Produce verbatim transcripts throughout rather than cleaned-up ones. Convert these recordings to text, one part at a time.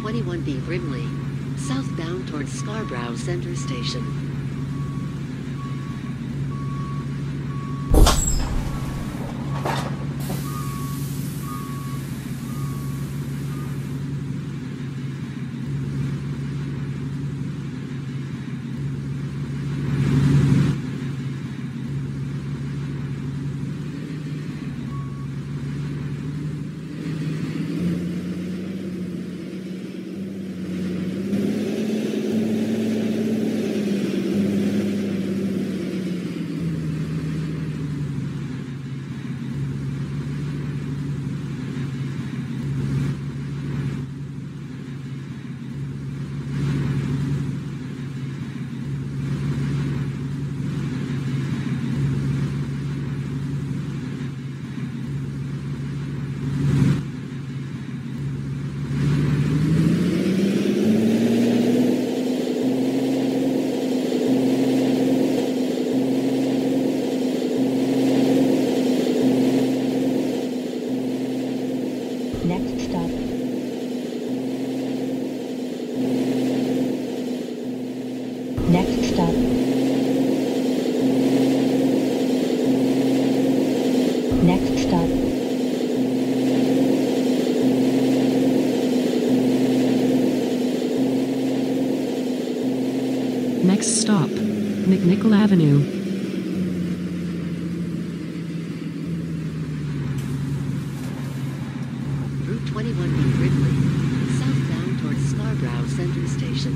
twenty-one B Brimley, southbound towards Scarborough Centre Station. Next stop. Next stop. Next stop. Next stop, McNichol Avenue. twenty-one B Brimley, southbound towards Scarborough Centre Station.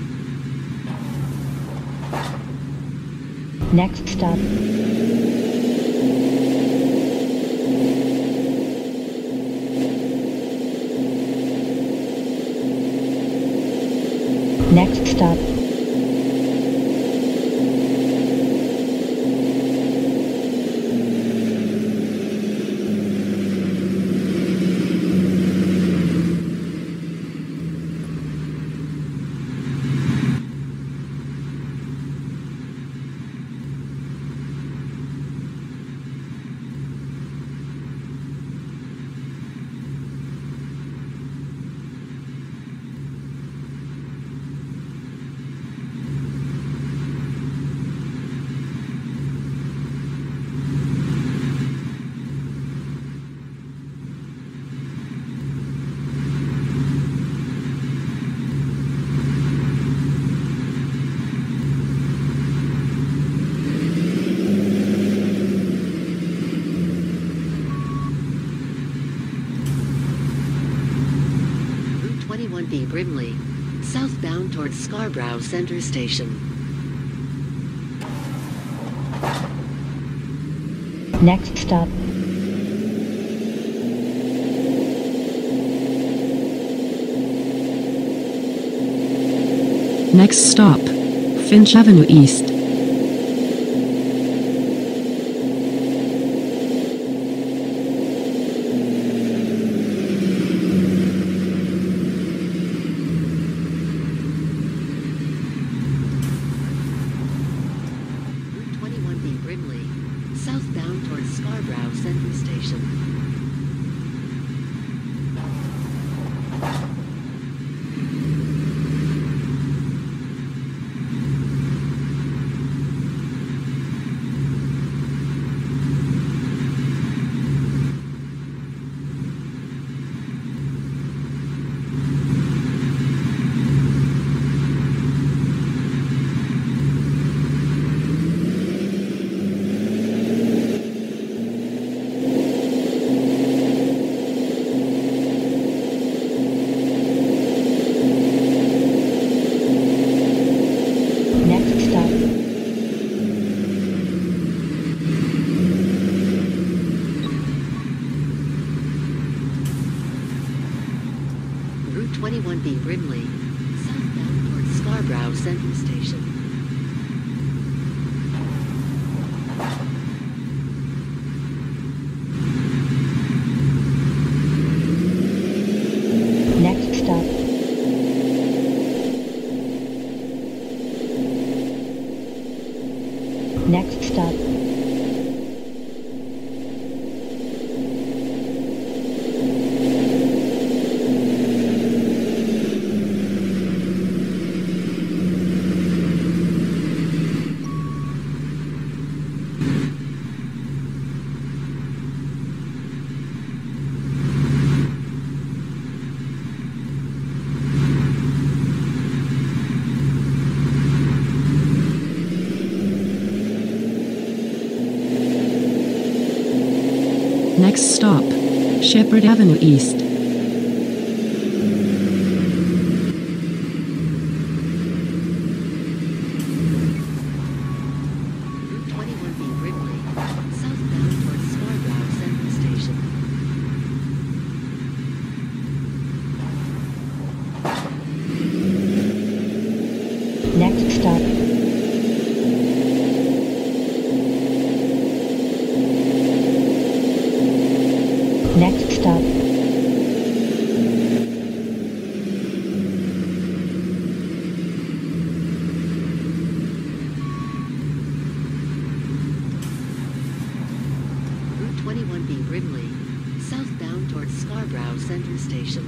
Next stop. Next stop. twenty-one B Brimley, southbound towards Scarborough Centre Station. Next stop. Next stop, Finch Avenue East. twenty-one B Brimley, southbound towards Scarborough Centre Station. Next stop. Route twenty-one B Brimley, southbound towards Scarborough Centre Station. Next stop. Next stop. Next stop, Shepherd Avenue East. Route twenty-one B Brimley, southbound towards Scarborough Central Station. Next stop. Next stop. Route twenty-one B Brimley, southbound towards Scarborough Central Station.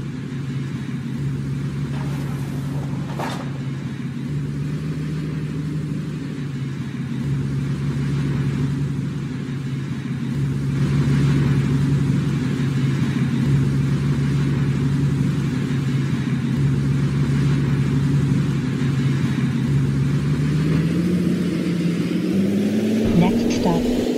Next stop.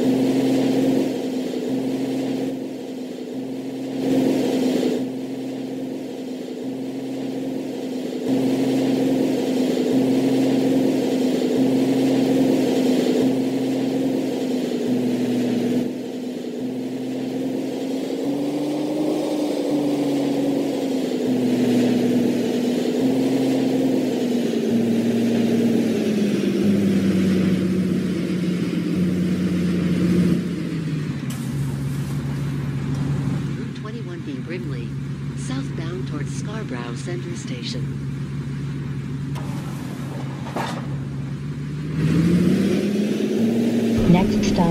Route twenty-one B Brimley, southbound towards Scarborough Central Station. Next stop.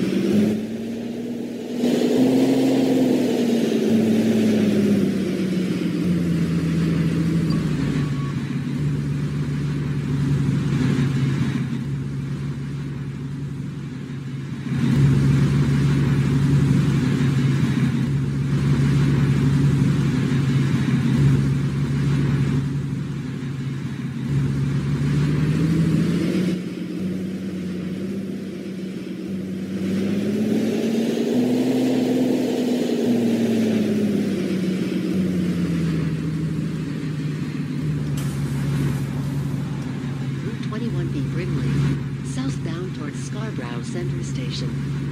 Route twenty-one B Brimley, southbound towards Scarborough Central Station.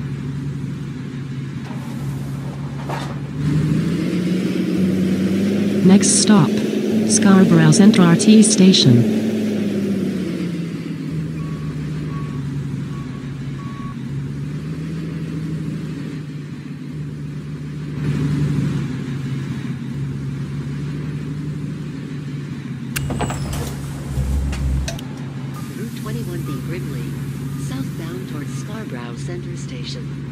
Next stop, Scarborough Central R T Station. Route twenty-one B Brimley, southbound towards Scarborough Central Station.